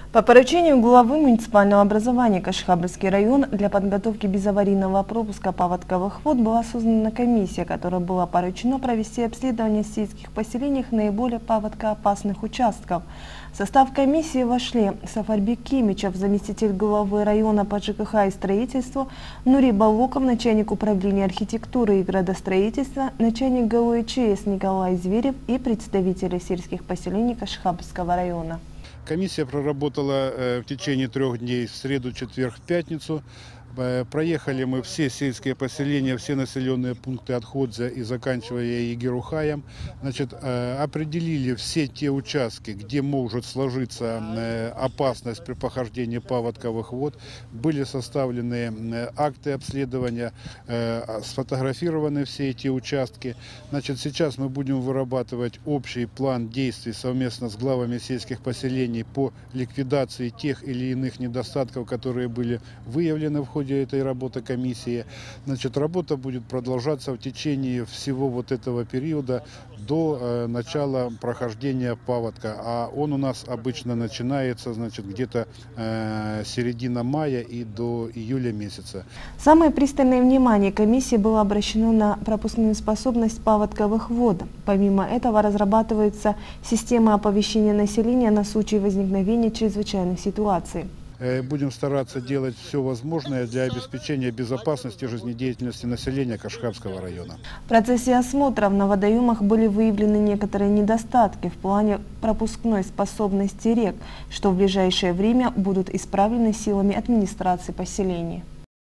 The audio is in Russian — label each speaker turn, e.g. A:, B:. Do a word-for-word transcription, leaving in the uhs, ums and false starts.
A: По поручению главы муниципального образования Кашхабльский район для подготовки безаварийного пропуска паводковых вод была создана комиссия, которой было поручено провести обследование в сельских поселениях наиболее паводкоопасных участков. В состав комиссии вошли Сафарбек Кимичев, заместитель главы района по ЖКХ и строительству, Нури Балоков, начальник управления архитектуры и градостроительства, начальник ГУИЧС Николай Зверев и представители сельских поселений Кашхабльского района.
B: Комиссия проработала в течение трех дней в среду, четверг, пятницу. Проехали мы все сельские поселения, все населенные пункты от Ходзя и заканчивая Егерухаем. Значит, определили все те участки, где может сложиться опасность при похождении паводковых вод. Были составлены акты обследования, сфотографированы все эти участки. Значит, сейчас мы будем вырабатывать общий план действий совместно с главами сельских поселений по ликвидации тех или иных недостатков, которые были выявлены в ходе этой работы комиссии. Значит, работа будет продолжаться в течение всего вот этого периода до э, начала прохождения паводка, а он у нас обычно начинается, значит, где-то э, середина мая и до июля месяца.
A: Самое пристальное внимание комиссии было обращено на пропускную способность паводковых вод. Помимо этого разрабатывается система оповещения населения на случай возникновения чрезвычайных ситуаций.
B: Будем стараться делать все возможное для обеспечения безопасности жизнедеятельности населения Кашхабльского района.
A: В процессе осмотров на водоемах были выявлены некоторые недостатки в плане пропускной способности рек, что в ближайшее время будут исправлены силами администрации поселений.